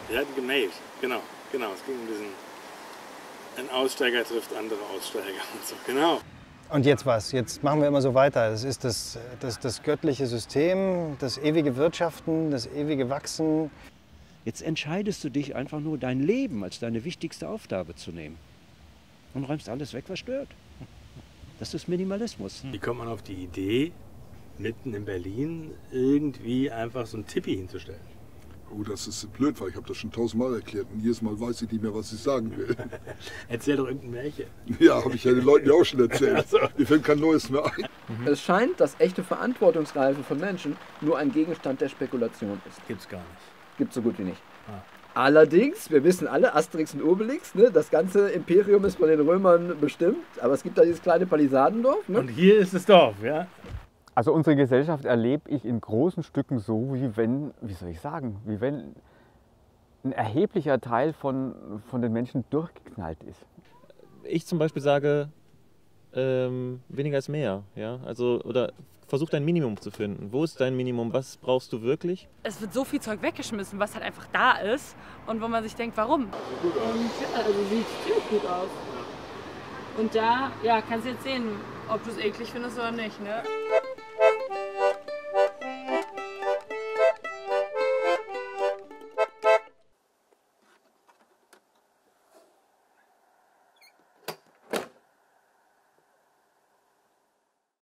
Wir hatten gemailt, genau. Es ging um diesen, ein Aussteiger trifft andere Aussteiger und so, genau. Und jetzt was? Jetzt machen wir immer so weiter. Das ist das göttliche System, das ewige Wirtschaften, das ewige Wachsen. Jetzt entscheidest du dich einfach nur, dein Leben als deine wichtigste Aufgabe zu nehmen. Und räumst alles weg, was stört. Das ist Minimalismus. Wie kommt man auf die Idee, mitten in Berlin irgendwie einfach so ein Tippi hinzustellen? Oh, das ist blöd, weil ich habe das schon 1000-mal erklärt und jedes Mal weiß ich nicht mehr, was ich sagen will. Erzähl doch irgendein Märchen. Ja, habe ich ja den Leuten ja auch schon erzählt. Mir fällt kein Neues mehr ein. Es scheint, dass echte Verantwortungsreife von Menschen nur ein Gegenstand der Spekulation ist. Gibt's gar nicht. Gibt so gut wie nicht. Allerdings, wir wissen alle, Asterix und Obelix, ne, das ganze Imperium ist von den Römern bestimmt, aber es gibt da dieses kleine Palisadendorf. Ne? Und hier ist das Dorf, ja? Also unsere Gesellschaft erlebe ich in großen Stücken so, wie wenn, wie soll ich sagen, wie wenn ein erheblicher Teil von den Menschen durchgeknallt ist. Ich zum Beispiel sage, weniger ist mehr. Ja? Also, oder versuch dein Minimum zu finden. Wo ist dein Minimum? Was brauchst du wirklich? Es wird so viel Zeug weggeschmissen, was halt einfach da ist und wo man sich denkt, warum? Und also sieht ziemlich gut aus. Und da, ja, kannst du jetzt sehen, ob du es eklig findest oder nicht, ne?